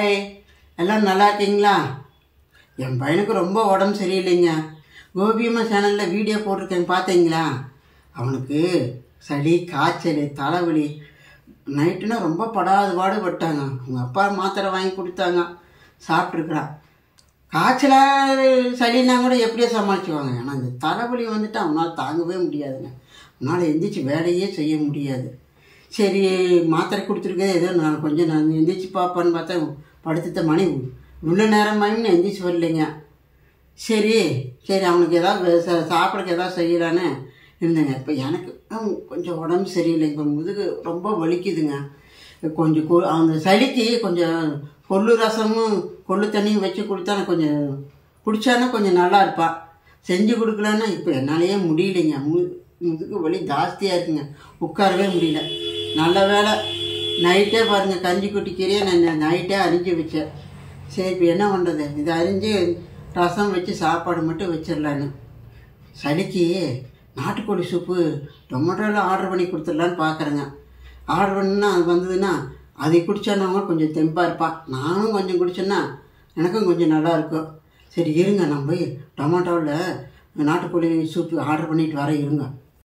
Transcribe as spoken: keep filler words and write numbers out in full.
Hi, எல்லாம் நல்லா இருக்கீங்களா? என் பையனுக்கு ரொம்ப உடம்பு சரியில்லைங்க. கோபி அம்மா சேனலில் வீடியோ போட்டிருக்கேன், பார்த்தீங்களா? அவனுக்கு சளி, காய்ச்சல், தலைவலி, நைட்டுனா ரொம்ப படாது பாடுபட்டாங்க. அவங்க அப்பா மாத்திரை வாங்கி கொடுத்தாங்க, சாப்பிட்ருக்குறான். காய்ச்சலாக சளின்னா கூட எப்படியோ சமாளிச்சுவாங்க. ஆனால் இந்த தலைவலி வந்துட்டு அவனால் தாங்கவே முடியாதுங்க. அவனால் எந்திரிச்சு வேலையே செய்ய முடியாது. சரி, மாத்திரை கொடுத்துருக்கேன், ஏதோ நான் கொஞ்சம் நான் எந்திரிச்சு பார்ப்பேன்னு பார்த்தா படுத்துட்ட மணி இவ்வளோ நேரமாயின்னு எந்திரிச்சு வரலைங்க. சரி சரி அவனுக்கு ஏதாவது சாப்பிட்றதுக்கு ஏதாவது செய்யலான்னு இருந்தேங்க. இப்போ எனக்கு கொஞ்சம் உடம்பு சரியில்லை. இப்போ முதுகு ரொம்ப வலிக்குதுங்க. கொஞ்சம் கொ அந்த சளிக்கு கொஞ்சம் கொள்ளு ரசமும் கொள்ளு தண்ணியும் வச்சு கொடுத்தா நான் கொஞ்சம் குடித்தானா கொஞ்சம் நல்லா இருப்பான். செஞ்சு கொடுக்கலான்னா இப்போ என்னாலேயே முடியலைங்க. மு முதுகு வலி ஜாஸ்தியாக இருக்குங்க, உட்காரவே முடியல. நல்ல வேலை நைட்டே பாருங்கள், கஞ்சி குட்டிக்கீரையே நான் நைட்டே அரிஞ்சு வச்சேன். சரி, இப்போ என்ன பண்ணுறது, இதை அரிஞ்சு ரசம் வச்சு சாப்பாடு மட்டும் வச்சிடலான்னு. சளிக்கு நாட்டுக்கோழி சூப்பு டொமேட்டோவில் ஆர்டர் பண்ணி கொடுத்துடலான்னு பார்க்குறேங்க. ஆர்டர் பண்ணுன்னா அது வந்ததுன்னா அதை குடித்தோன்னவங்க கொஞ்சம் தெம்பாக இருப்பான். நானும் கொஞ்சம் குடித்தேன்னா எனக்கும் கொஞ்சம் நல்லாயிருக்கும். சரி இருங்க, நான் போய் டொமேட்டோவில் நாட்டுக்கோழி சூப்பு ஆர்டர் பண்ணிட்டு வரேன், இருங்க.